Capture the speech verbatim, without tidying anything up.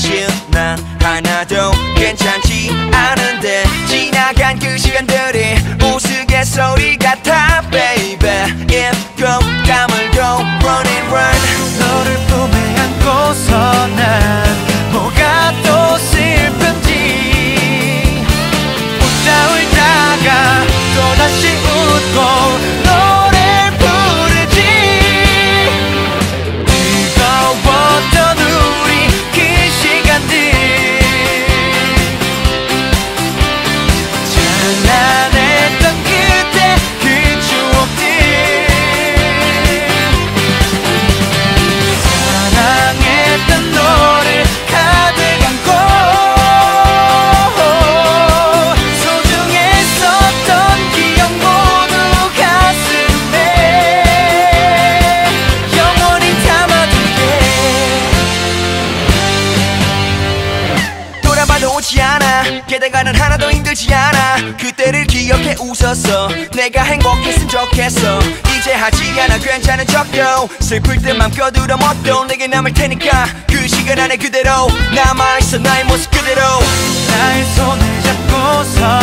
사실 난 하나도 괜찮지 않은데 지나간 그 시간들이 우스갯소리 같아 baby 입고 다물고 run and run 너를 품에 안고서 난 뭐가 또 슬픈지 웃다 울다가 또다시 웃고 노래를 부르지 뜨거웠던 우리 그 시간들 찬란했던 그때 그 추억들 사랑했던 너를 가득 안고 소중했었던 기억 모두 가슴에 영원히 담아둘게 돌아봐도 오지 않아 게다가 난 하나도 힘들지 않아 그때를 기억해 웃었어 내가 행복했으면 좋겠어 이제 하지 않아 괜찮은 척도 슬플 때 맘 껴들어 뭣도 내게 남을 테니까 그 시간 안에 그대로 남아있어 나의 모습 그대로 나의 손을 잡고서